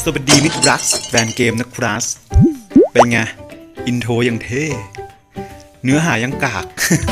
สวัสดีมิตรรักแฟนเกมนะครับเป็นไงอินโทรยังเท่เนื้อหายังกาก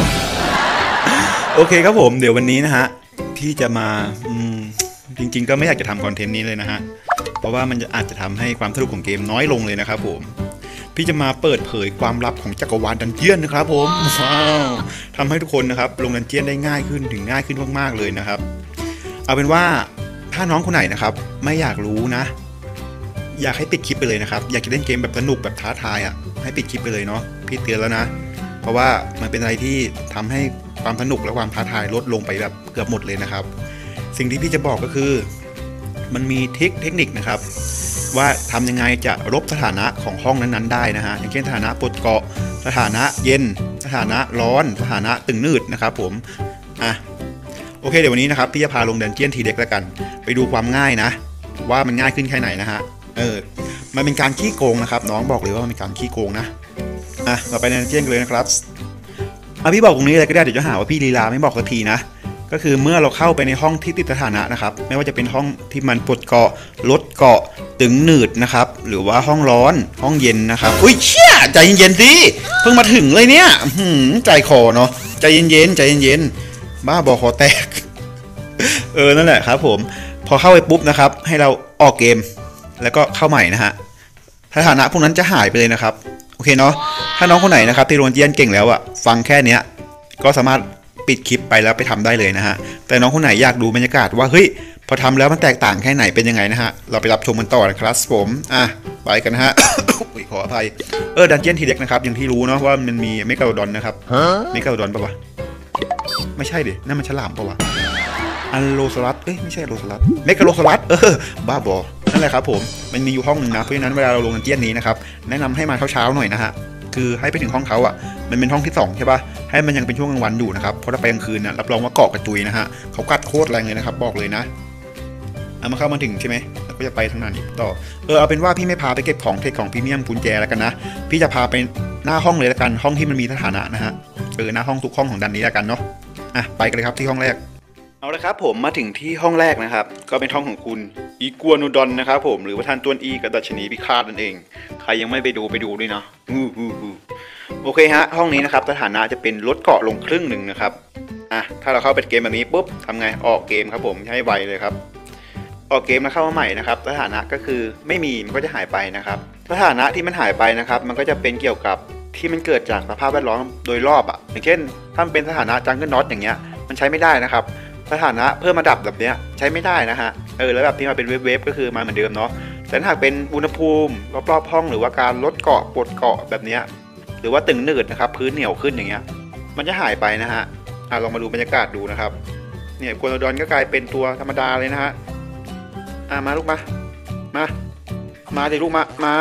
โอเคครับผมเดี๋ยววันนี้นะฮะพี่จะมาจริงๆก็ไม่อยากจะทำคอนเทนต์นี้เลยนะฮะเพราะว่ามันอาจจะทำให้ความสนุกของเกมน้อยลงเลยนะครับผมพี่จะมาเปิดเผยความลับของจักรวาลดันเจียนนะครับผมว้าวทำให้ทุกคนนะครับลงดันเจียนได้ง่ายขึ้นถึงง่ายขึ้นมากๆเลยนะครับเอาเป็นว่าถ้าน้องคนไหนนะครับไม่อยากรู้นะอยากให้ปิดคลิปไปเลยนะครับอยากจะเล่นเกมแบบสนุกแบบท้าทายอ่ะให้ปิดคลิปไปเลยเนาะพี่เตือนแล้วนะเพราะว่ามันเป็นอะไรที่ทำให้ความสนุกและความท้าทายลดลงไปแบบเกือบหมดเลยนะครับสิ่งที่พี่จะบอกก็คือมันมีเทคนิคนะครับว่าทำยังไงจะลบสถานะของห้องนั้นๆได้นะฮะอย่างเช่นสถานะปลดเกาะสถานะเย็นสถานะร้อนสถานะตึงนืดนะครับผมโอเคเดี๋ยววันนี้นะครับพี่จะพาลงดันเจียนทีเด็กแล้วกันไปดูความง่ายนะว่ามันง่ายขึ้นแค่ไหนนะฮะมันเป็นการขี้โกงนะครับน้องบอกเลยว่ามันเป็นการขี้โกงนะเราไปในดันเจียนกันเลยนะครับพี่บอกตรงนี้เลยก็ได้เดี๋ยวจะหาว่าพี่ลีลาไม่บอกสักทีนะก็คือเมื่อเราเข้าไปในห้องที่ติดสถานะนะครับไม่ว่าจะเป็นห้องที่มันปลดเกาะลดเกาะตึงหนืดนะครับหรือว่าห้องร้อนห้องเย็นนะครับอุ้ยเชี่ยใจเย็นๆสิเพิ่งมาถึงเลยเนี่ยใจคอเนาะใจเย็นบ้าบอคอแตกนั่นแหละครับผมพอเข้าไปปุ๊บนะครับให้เราออกเกมแล้วก็เข้าใหม่นะฮะสถานะพวกนั้นจะหายไปเลยนะครับโอเคเนาะถ้าน้องคนไหนนะครับที่โรนเจียนเก่งแล้วอะฟังแค่เนี้ยก็สามารถปิดคลิปไปแล้วไปทำได้เลยนะฮะแต่น้องคนไหนอยากดูบรรยากาศว่าเฮ้ยพอทำแล้วมันแตกต่างแค่ไหนเป็นยังไงนะฮะเราไปรับชมกันต่อนะครับผมไปกันนะฮะ ขออภัยดันเจียนทีเด็กนะครับอย่างที่รู้เนาะว่ามันมีเมกาโลดอนนะครับเมกาโลดอนปะวะไม่ใช่ดินั่นมันฉลามปะวะอัลโลสลัดไม่ใช่โลสลัดเมกาโลสลัดบ้าบอนั่นแหละครับผมมันมีอยู่ห้องนึงนะเพราะฉะนั้นเวลาเราลงดันเจียนนี้นะครับแนะนำให้มาเช้าๆหน่อยนะฮะคือให้ไปถึงห้องเขาอ่ะมันเป็นห้องที่2ใช่ป่ะให้มันยังเป็นช่วงกลางวันอยู่นะครับเพราะถ้าไปกลางคืนน่ะรับรองว่าเกาะกระจุยนะฮะเขากัดโคตรแรงเลยนะครับบอกเลยนะมาเข้ามาถึงใช่ไหมแล้วก็จะไปทางนั้นอีกต่อเอาเป็นว่าพี่ไม่พาไปเก็บของเทคของพรีเมียมกุญแจแล้วกันนะพี่จะพาไปหน้าห้องเลยแล้วกันห้องที่มันมีสถานะนะฮะหน้าห้องทุกห้องของดันนี้แล้วกันเนาะไปกันเลยครับที่ห้องแรกเอาละครับผมมาถึงที่ห้องแรกนะครับก็เป็นห้องของคุณอีกัวนูดอนนะครับผมหรือว่าท่านต้วนอีกับดัชนีพิฆาตนั่นเองใครยังไม่ไปดูด้วยนะโอเคฮะห้องนี้นะครับสถานะจะเป็นลดเกาะลงครึ่งหนึ่งนะครับถ้าเราเข้าเป็นเกมแบบนี้ปุ๊บทำไงออกเกมครับผมให้ไวเลยครับออกเกมแล้วเข้ามาใหม่นะครับสถานะก็คือไม่มีมันก็จะหายไปนะครับสถานะที่มันหายไปนะครับมันก็จะเป็นเกี่ยวกับที่มันเกิดจากสภาพแวดล้อมโดยรอบอย่างเช่นถ้าเป็นสถานะจังเกิลน็อตอย่างเงี้ยมันใช้ไม่ได้นะครับสถานะเพิ่มระดับแบบเนี้ยใช้ไม่ได้นะฮะแล้วแบบที่มาเป็นเวฟก็คือมาเหมือนเดิมเนาะแต่ถ้าหากเป็นอุณหภูมิรอบๆห้องหรือว่าการลดเกาะปลดเกาะแบบเนี้ยหรือว่าตึงหนืดนะครับพื้นเหนียวขึ้นอย่างเงี้ยมันจะหายไปนะฮะลองมาดูบรรยากาศดูนะครับเนี่ยกัวโนดอนก็กลายเป็นตัวธรรมดาเลยนะฮะมาลูกมาดิลูกมา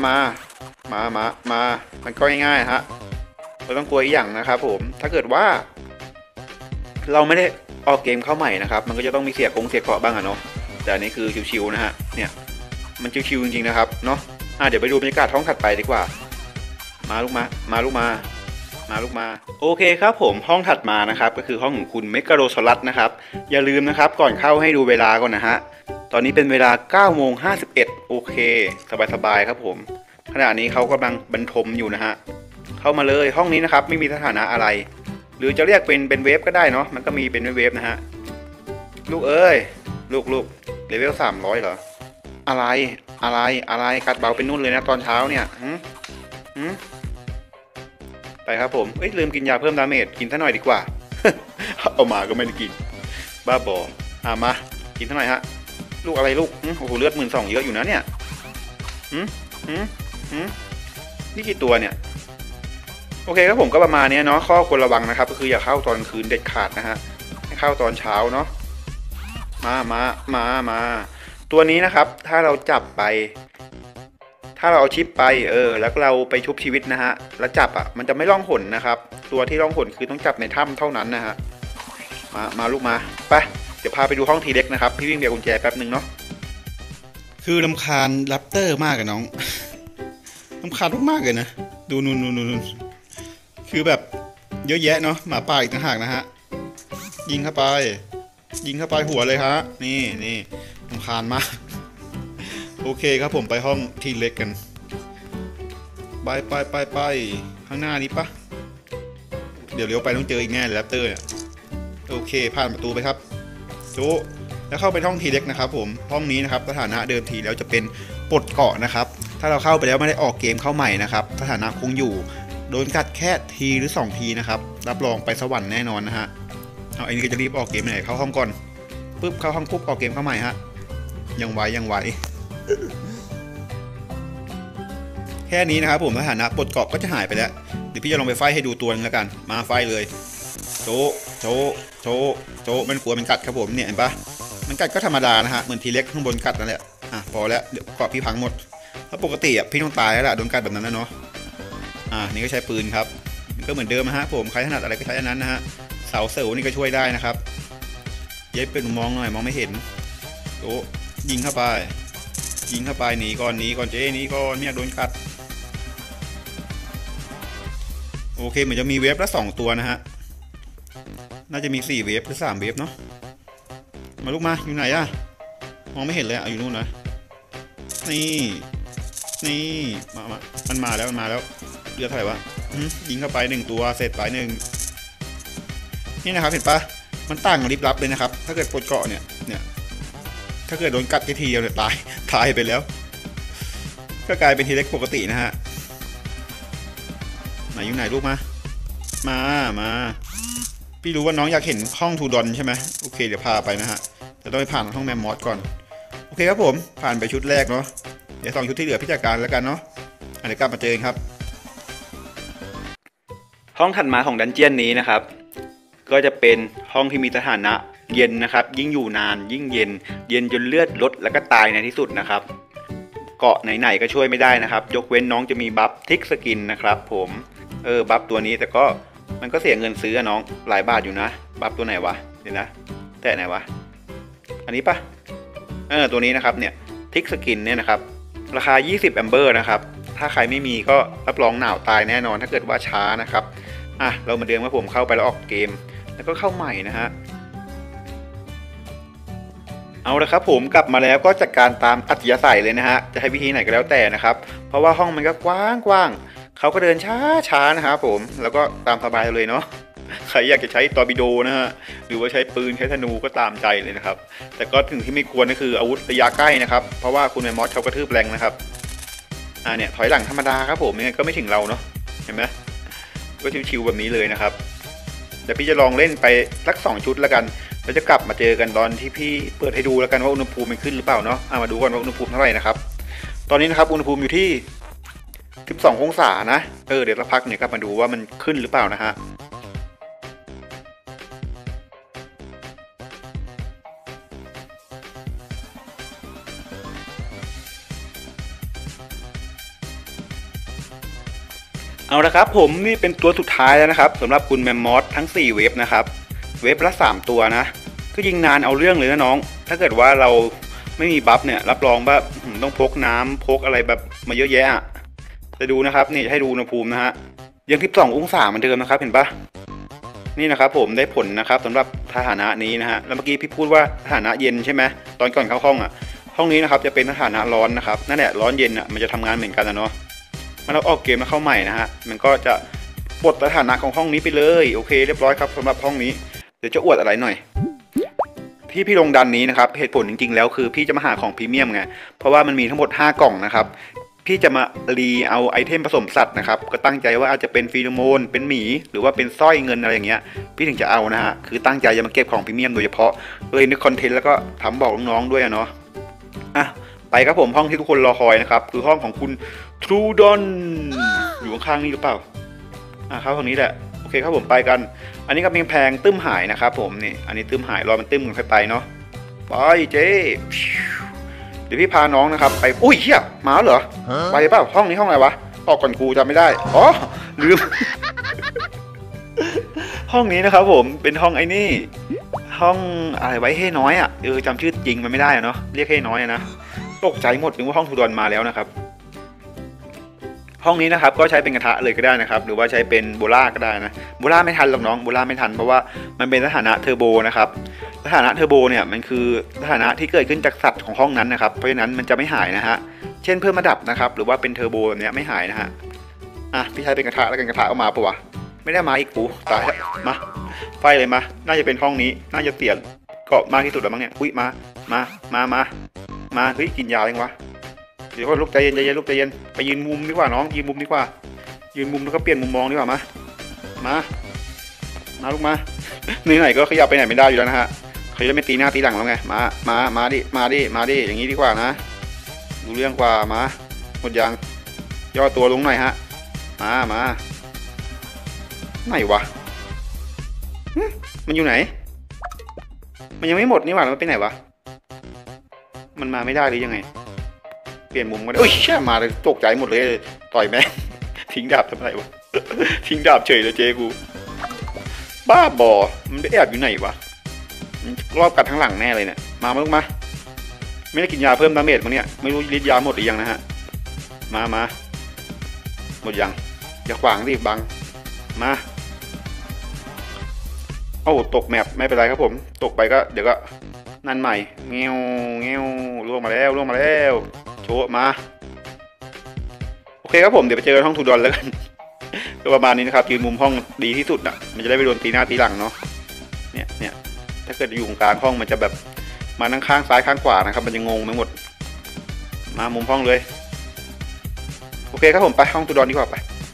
มันก็ง่ายๆฮะเราต้องกลัวอีกอย่างนะครับผมถ้าเกิดว่าเราไม่ได้ออกเกมเข้าใหม่นะครับมันก็จะต้องมีเสียเกาะบ้างอะเนาะแต่อันนี้คือชิวๆนะฮะเนี่ยมันชิวๆจริงๆนะครับเนาะเดี๋ยวไปดูบรรยากาศห้องถัดไปดีกว่ามาลูกมาโอเคครับผมห้องถัดมานะครับก็คือห้องของคุณเมกาโลซอรัสนะครับอย่าลืมนะครับก่อนเข้าให้ดูเวลาก่อนนะฮะตอนนี้เป็นเวลา 9:51 โอเคสบายๆครับผมขณะนี้เขากำลังบรรทมอยู่นะฮะเข้ามาเลยห้องนี้นะครับไม่มีสถานะอะไรหรือจะเรียกเป็นเวฟก็ได้เนาะมันก็มีเป็นเวฟนะฮะลูกลูกเลเวล300เหรออะไรกัดเบาเป็นนุ่นเลยนะตอนเช้าเนี่ยไปครับผมลืมกินยาเพิ่มดาเมจกินซะหน่อยดีกว่า เอามาก็ไม่ได้กินบ้าบอมากินซะหน่อยฮะลูกอะไรลูกโอ้โหเลือด12,000เยอะอยู่นะเนี่ยนี่กี่ตัวเนี่ยโอเคครับผมก็ประมาณนี้เนาะข้อควรระวังนะครับก็คืออย่าเข้าตอนคืนเด็ดขาดนะฮะให้เข้าตอนเช้าเนาะมาตัวนี้นะครับถ้าเราจับไปถ้าเราเอาชิปไปแล้วเราไปชุบชีวิตนะฮะแล้วจับมันจะไม่ล่องหนนะครับตัวที่ล่องหนคือต้องจับในถ้ำเท่านั้นนะฮะมาลูกมาไปเดี๋ยวพาไปดูห้องทีเด็กนะครับพี่วิ่งเดี๋ยวกุญแจแป๊บนึงเนาะคือรำคาญแรปเตอร์มากอะน้องรำคาญมากเลยนะดูนู่นคือแบบเยอะแยะเนาะหมาป่าอีกต่างหากนะฮะยิงเข้าไปหัวเลยฮะนี่รำคาญมากโอเคครับผมไปห้องทีเล็กกันไปข้างหน้านี้ปะเดี๋ยวเลี้ยวไปต้องเจออีกแน่เลยแรปเตอร์เนี่ยโอเคผ่านประตูไปครับโจแล้วเข้าไปห้องทีเล็กนะครับผมห้องนี้นะครับสถานะเดิมทีแล้วจะเป็นปลดเกาะนะครับถ้าเราเข้าไปแล้วไม่ได้ออกเกมเข้าใหม่นะครับสถานะคงอยู่โดนกัดแค่ทีหรือ2ทีนะครับรับรองไปสวรรค์แน่นอนนะฮะเอาไอ้นี่ก็จะรีบออกเกมไหนเข้าห้องก่อนปุ๊บเข้าห้องปุ๊บออกเกมเข้าใหม่ฮะยังไหวแค่นี้นะครับผมสถานะปลดเกาะก็จะหายไปแล้วเดี๋ยวพี่จะลองไปไฟให้ดูตัวนึงแล้วกันมาไฟเลยโจมันกลัวมันกัดครับผมเนี่ยเห็นปะมันกัดก็ธรรมดานะฮะเหมือนทีเล็กข้างบนกัดนั่นแหละพอแล้วเดี๋ยวเกาะพี่พังหมดถ้าปกติพี่ต้องตายแล้วล่ะโดนกัดแบบนั้นนะเนาะนี่ก็ใช้ปืนครับก็เหมือนเดิมนะฮะผมใครถนัดอะไรก็ใช้อันนั้นนะฮะเสาเสวนี่ก็ช่วยได้นะครับเย็บเป็นมองหน่อยมองไม่เห็นโจยิงเข้าไปหนีก่อนเจ๊หนีก่อนเนี่ยโดนกัดโอเคเหมือนจะมีเวฟละ2ตัวนะฮะน่าจะมี4เวฟหรือ3เวฟเนาะมาลูกมาอยู่ไหนอะมองไม่เห็นเลยอยู่นู่นนะนี่มันมาแล้วเลือดเท่าไหร่วะยิงเข้าไป1ตัวเสร็จไป1นี่นะครับเห็นปะมันต่างกันลิบลับเลยนะครับถ้าเกิดปลดเกาะเนี่ยถ้าเกิดโดนกัดทีเดียวเนี่ยตายไปแล้วก็กลายเป็นทีเล็กปกตินะฮะอยู่ไหนลูกมาพี่รู้ว่าน้องอยากเห็นห้องทูดอนใช่ไหมโอเคเดี๋ยวพาไปนะฮะจะต้องไปผ่านห้องแมมมอสก่อนโอเคครับผมผ่านไปชุดแรกเนาะเดี๋ยว2ชุดที่เหลือพี่จัดการแล้วกันเนาะเดี๋ยวกลับมาเจอกันครับห้องถัดมาของดันเจียนนี้นะครับก็จะเป็นห้องที่มีสถานะเย็นนะครับยิ่งอยู่นานยิ่งเย็นจนเลือดลดแล้วก็ตายในที่สุดนะครับเกาะไหนๆก็ช่วยไม่ได้นะครับยกเว้นน้องจะมีบัฟทิกสกินนะครับผมบัฟตัวนี้แต่ก็มันก็เสียเงินซื้อน้องหลายบาทอยู่นะบัฟตัวไหนวะเดี๋ยวนะแต่ไหนวะอันนี้ปะตัวนี้นะครับเนี่ยทิกสกินเนี่ยนะครับราคา20แอมเบอร์นะครับถ้าใครไม่มีก็รับรองหนาวตายแน่นอนถ้าเกิดว่าช้านะครับเรามาเดิมว่าผมเข้าไปแล้วออกเกมแล้วก็เข้าใหม่นะฮะเอาละครับผมกลับมาแล้วก็จัดการตามอัธยาศัยเลยนะฮะจะให้วิธีไหนก็แล้วแต่นะครับเพราะว่าห้องมันก็กว้างเขาก็เดินช้านะครับผมแล้วก็ตามสบายเลยเนาะใครอยากจะใช้ตอร์ปิโดนะฮะหรือว่าใช้ปืนใช้ธนูก็ตามใจเลยนะครับแต่ก็ถึงที่ไม่ควรก็คืออาวุธระยะใกล้นะครับเพราะว่าคุณแมมมอสเขากระทืบแรงนะครับเนี่ยถอยหลังธรรมดาครับผมยังไงก็ไม่ถึงเราเนาะเห็นไหมก็ชิวๆแบบนี้เลยนะครับเดี๋ยวพี่จะลองเล่นไปสัก2ชุดแล้วกันแล้วจะกลับมาเจอกันตอนที่พี่เปิดให้ดูแล้วกันว่าอุณหภูมิมันขึ้นหรือเปล่าเนาะมาดูกันว่าอุณหภูมิเท่าไหร่นะครับตอนนี้นะครับอุณหภูมิอยู่ที่12องศานะเดี๋ยวสักพักเนี่ยกลับมาดูว่ามันขึ้นหรือเปล่านะฮะเอาละครับผมนี่เป็นตัวสุดท้ายแล้วนะครับสำหรับคุณแมมมอสทั้ง4เวฟนะครับเวฟละ3ตัวนะก็ยิงนานเอาเรื่องเลยนะน้องถ้าเกิดว่าเราไม่มีบัฟเนี่ยรับรองว่าต้องพกน้ำพกอะไรแบบมาเยอะแยะจะดูนะครับนี่ให้ดูอุณหภูมินะฮะยัง12องศาเหมือนเดิมนะครับเห็นปะนี่นะครับผมได้ผลนะครับสำหรับสถานะนี้นะฮะแล้วเมื่อกี้พี่พูดว่าสถานะเย็นใช่ไหมตอนก่อนเข้าห้องห้องนี้นะครับจะเป็นสถานะร้อนนะครับนั่นแหละร้อนเย็นมันจะทำงานเหมือนกันนะเนาะมันเราออกเกมแล้วเข้าใหม่นะฮะมันก็จะปลดสถานะของห้องนี้ไปเลยโอเคเรียบร้อยครับสำหรับห้องนี้เดี๋ยวจะอวดอะไรหน่อยพี่ลงดันนี้นะครับเหตุผลจริงๆแล้วคือพี่จะมาหาของพรีเมียมไงเพราะว่ามันมีทั้งหมด5กล่องนะครับพี่จะมารีเอาไอเทมผสมสัตว์นะครับก็ตั้งใจว่าอาจจะเป็นฟีโรโมนเป็นหมีหรือว่าเป็นสร้อยเงินอะไรอย่างเงี้ยพี่ถึงจะเอานะฮะคือตั้งใจจะมาเก็บของพรีเมียมโดยเฉพาะเลยในคอนเทนต์แล้วก็ทำบอกน้องๆด้วยเนาะไปครับผมห้องที่ทุกคนรอคอยนะครับคือห้องของคุณทรูดอนอยู่ข้างๆนี่หรือเปล่าเข้าทางนี้แหละโอเคครับผมไปกันอันนี้ก็เป็นแพงตึ้มหายนะครับผมนี่อันนี้ตึ้มหายรอมันตึ้มกันค่อยไปเนาะไปเจ๊เดี๋ยวพี่พาน้องนะครับไปอุ้ยเฮียมาเหรอไปเปล่าห้องนี้ห้องอะไรวะออกก่อนกูจำไม่ได้ลืม ห้องนี้นะครับผมเป็นห้องไอ้นี่ห้องอะไรไว้เฮ่น้อยจำชื่อจริงมันไม่ได้เนาะเรียกเฮ่น้อยนะตกใจหมดนึกว่าห้องทูดอนมาแล้วนะครับห้องนี้นะครับก็ใช้เป็นกระทะเลยก็ได้นะครับหรือว่าใช้เป็นโบล่าก็ได้นะโบล่าไม่ทันหรอกน้องโบล่าไม่ทันเพราะว่ามันเป็นสถานะเทอร์โบนะครับสถานะเทอร์โบเนี่ยมันคือสถานะที่เกิดขึ้นจากสัตว์ของห้องนั้นนะครับเพราะฉะนั้นมันจะไม่หายนะฮะเช่นเพิ่มระดับนะครับหรือว่าเป็นเทอร์โบแบบนี้ไม่หายนะฮะพี่ใช้เป็นกระทะแล้วกันกระทะเอามาปะวะไม่ได้มาอีกปูตายมาไฟเลยมาน่าจะเป็นห้องนี้น่าจะเตียนเกาะมากที่สุดแล้วมั้งเนี่ยอุ้ยมาเฮ้ยกินยาเองวะเดี๋ยวลูกใจเย็นลูกใจเย็นไปยืนมุมดีกว่าน้องยืนมุมดีกว่ายืนมุมแล้วก็เปลี่ยนมุมมองดีกว่ามาลูกมาไหนก็ขยับไปไหนไม่ได้อยู่แล้วนะฮะเขาจะไม่ตีหน้าตีหลังแล้วไงมาดิอย่างนี้ดีกว่านะดูเรื่องกว่ามาหมดยังย่อตัวลงหน่อยฮะมาไหนวะมันอยู่ไหนมันยังไม่หมดนี่หว่ามันไปไหนวะมันมาไม่ได้หรือยังไงเปลี่ยนมุมก็ได้แช่มาเลยตกใจหมดเลยต่อยแม่ทิ้งดาบทำไรวะทิ้งดาบเฉยเลยเจ๊กูบ้าบอมันไปแอบอยู่ไหนวะรอบกัดทั้งหลังแน่เลยเนี่ยมาลูกมาไม่ได้กินยาเพิ่มดาเมจมั้งเนี่ยไม่รู้ฤทธิ์ยาหมดหรือยังนะฮะมาหมดยังอย่าขวางสิบังมาโอ้ตกแมปไม่เป็นไรครับผมตกไปก็เดี๋ยวก็นั่นใหม่เงี้ยวล่วงมาแล้วโชว์มาโอเคครับผมเดี๋ยวไปเจอกันห้องทูดอนแล้วกันก็ประมาณนี้นะครับยืนมุมห้องดีที่สุดอ่ะมันจะได้ไม่โดนตีหน้าตีหลังเนาะเนี่ยถ้าเกิดอยู่กลางห้องมันจะแบบมานั่งข้างซ้ายข้างขวานะครับมันจะงงไปหมดมามุมห้องเลยโอเคครับผมไปห้องทูดอนดีกว่าไป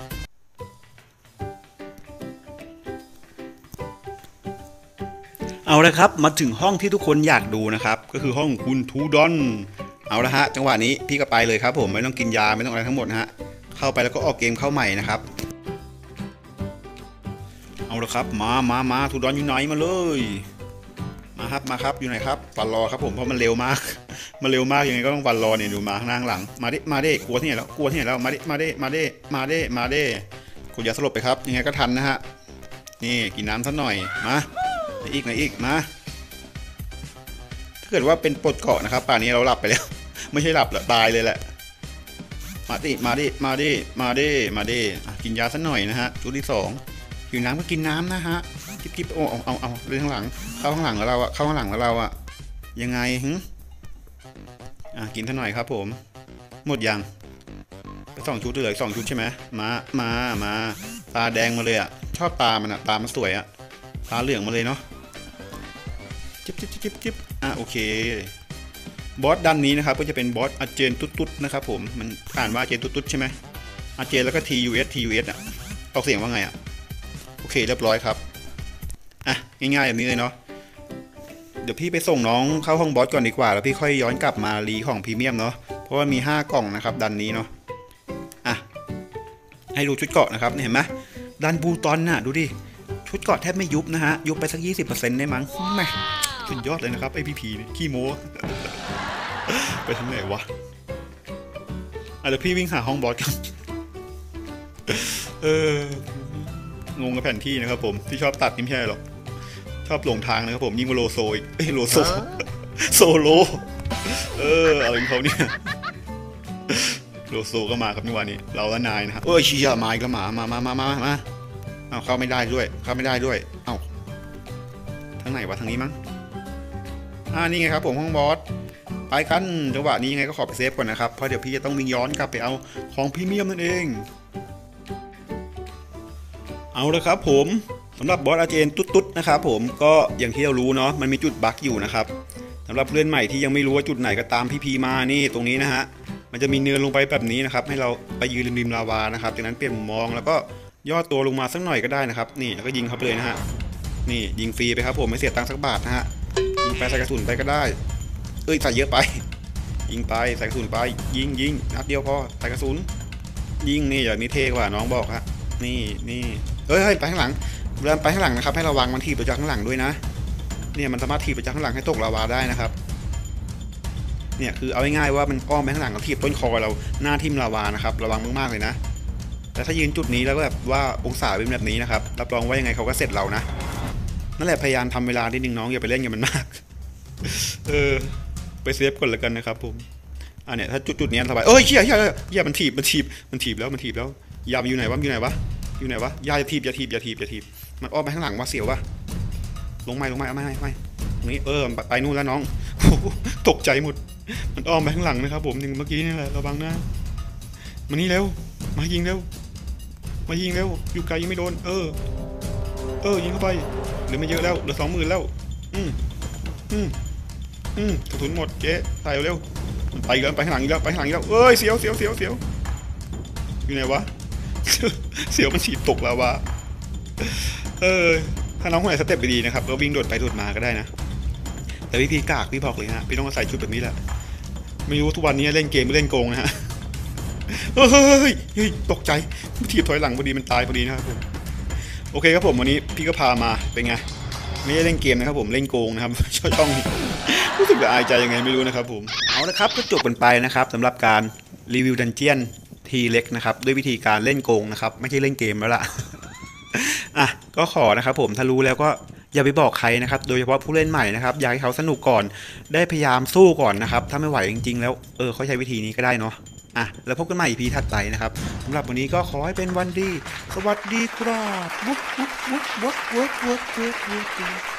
เอาละครับมาถึงห้องที่ทุกคนอยากดูนะครับก็คือห้องคุณทูดอนเอาละฮะจังหวะนี้พี่ก็ไปเลยครับผมไม่ต้องกินยาไม่ต้องอะไรทั้งหมดนะฮะเข้าไปแล้วก็ออกเกมเข้าใหม่นะครับเอาละครับมาทูดอนอยู่ไหนมาเลยมาครับอยู่ไหนครับฟันรอครับผมเพราะมันเร็วมากยังไงก็ต้องฟันรอเนี่ยดูมาข้างหลังมาดิกลัวที่ไหนแล้วมาดิกูอย่าสลบไปครับยังไงก็ทันนะฮะนี่กินน้ำสักหน่อยมาไหนอีกมาถ้าเกิดว่าเป็นปลดเกาะนะครับป่านนี้เราหลับไปแล้วไม่ใช่หลับหรอกตายเลยแหละมาดิกินยาสักหน่อยนะฮะชุดที่2หิวน้ำก็กินน้ำนะฮะจิบเอาเรื่องข้างหลังเข้าข้างหลังแล้วเราอะยังไงกินสักหน่อยครับผมหมดยังไป2 ชุดเหลือ2 ชุดใช่ไหมมาตาแดงมาเลยอะชอบตามันอะตามันสวยอะตาเหลืองมาเลยเนาะจิบโอเคบอสด้านนี้นะครับก็จะเป็นบอสอาเจนตุ๊ดนะครับผมมันอ่านว่าอาเจนตุ๊ดใช่ไหมอาเจนแล้วก็ TUS อ่ะออกเสียงว่าไงอ่ะโอเคเรียบร้อยครับง่ายๆแบบนี้เลยเนาะเดี๋ยวพี่ไปส่งน้องเข้าห้องบอสก่อนดีกว่าแล้วพี่ค่อยย้อนกลับมารีของพรีเมียมเนาะเพราะว่ามี5 กล่องนะครับดันนี้เนาะให้ดูชุดเกาะนะครับเห็นไหมดันบูตอนน่ะดูดิชุดเกาะแทบไม่ยุบนะฮะยุบไปสัก 20% ได้มั้งแม่สุดยอดเลยนะครับไอพีนี่ขี้โม้ ไปทางไหนวะเดี๋ยวพี่วิ่งหาห้องบอสกันงงกับแผนที่นะครับผมที่ชอบตัดนี่ไม่ใช่หรอกชอบหลงทางนะครับผมยิ่งกว่าโลโซอีกโลโซโซโลอะไรของเขาเนี่ยโลโซก็มาครับนี่วันนี้เราละนายนะครับเชียมาอีกแล้วมาเอาเข้าไม่ได้ด้วยเอาทางไหนวะทางนี้มั้งนี่ไงครับผมห้องบอสไปกันจังหวะนี้ยังไงก็ขอไปเซฟก่อนนะครับเพราะเดี๋ยวพี่จะต้องวิ่งย้อนกลับไปเอาของพรีเมียมนั่นเองเอาละครับผมสำหรับบอสอาเจนตุ๊ดนะครับผมก็อย่างที่เรารู้เนาะมันมีจุดบั๊กอยู่นะครับสำหรับเพื่อนใหม่ที่ยังไม่รู้ว่าจุดไหนก็ตามพีมานี่ตรงนี้นะฮะมันจะมีเนินลงไปแบบนี้นะครับให้เราไปยืนริมลาวานะครับจากนั้นเปลี่ยนมุมมองแล้วก็ย่อตัวลงมาสักหน่อยก็ได้นะครับนี่แล้วก็ยิงเขาไปเลยนะฮะนี่ยิงฟรีไปครับผมไม่เสียตังค์สักบาทนะฮะยิงไปใส่กระสุนไปก็ได้ใส่เยอะไปยิงไปใส่กระสุนไปยิงนัดเดียวพอใส่กระสุนยิงนี่อย่างนี้เท่กว่าน้องบอกฮะนี่ไปข้างหลังเวลาไปข้างหลังนะครับให้ระวังมันถีบไปจากข้างหลังด้วยนะเนี่ยมันสามารถถีบไปจากข้างหลังให้ตกลาวาได้นะครับเนี่ยคือเอาง่ายๆว่ามันอ้อมไปข้างหลังแล้วถีบต้นคอเราหน้าทิ่มลาวานะครับระวังมากๆเลยนะแต่ถ้ายืนจุดนี้แล้วแบบว่าองศาเป็นแบบนี้นะครับรับรองว่ายังไงเขาก็เสร็จเรานะนั่นแหละพยายามทำเวลานิดนึงน้องอย่าไปเล่นกับมันมากไปเซฟก่อนแล้วกันนะครับผมเนี่ยถ้าจุดนี้สบายเอ้ยเหี้ยมันถีบแล้วยามันอยู่ไหนวะยาจะถีบมันอ้อมไปข้างหลังวะเสียววะลงไม่ไม่ตรงนี้ไปนู่นแล้วน้องตกใจหมดมันอ้อมไปข้างหลังนะครับผมถึงเมื่อกี้นี่แหละระวังนะมานี่เร็วมายิงเร็วอยู่ไกลยังไม่โดนยิงเข้าไปเหลือไม่เยอะแล้วเหลือ20,000แล้วกระสุนหมดเจ๊ตายเร็วมันไปแล้วไปข้างหลังอีกแล้วเอ้ยเสียวอยู่ไหนวะ เสียวมันฉีดตกแล้ววะถ้าน้องคนไหนสเต็ปดีนะครับก็วิ่งโดดไปโดดมาก็ได้นะแต่พี่กากพี่บอกเลยฮะพี่ต้องอาศัยชุดแบบนี้แหละไม่รู้ทุกวันนี้เล่นเกมไม่เล่นโกงนะฮะเฮ้ยตกใจทีบถอยหลังพอดีมันตายพอดีนะครับผมโอเคครับผมวันนี้พี่ก็พามาเป็นไงไม่ได้เล่นเกมนะครับผมเล่นโกงนะครับช่องนี้รู้สึกละอายใจยังไงไม่รู้นะครับผมเอาละครับก็จบกันไปนะครับสำหรับการรีวิวดันเจียนทีเล็กนะครับด้วยวิธีการเล่นโกงนะครับไม่ใช่เล่นเกมแล้วล่ะก็ขอนะครับผมถ้ารู้แล้วก็อย่าไปบอกใครนะครับโดยเฉพาะผู้เล่นใหม่นะครับอยากให้เขาสนุกก่อนได้พยายามสู้ก่อนนะครับถ้าไม่ไหวจริงๆแล้วเขาใช้วิธีนี้ก็ได้เนาะแล้วพบกันใหม่ EP ถัดไปนะครับสำหรับวันนี้ก็ขอให้เป็นวันดีสวัสดีครับ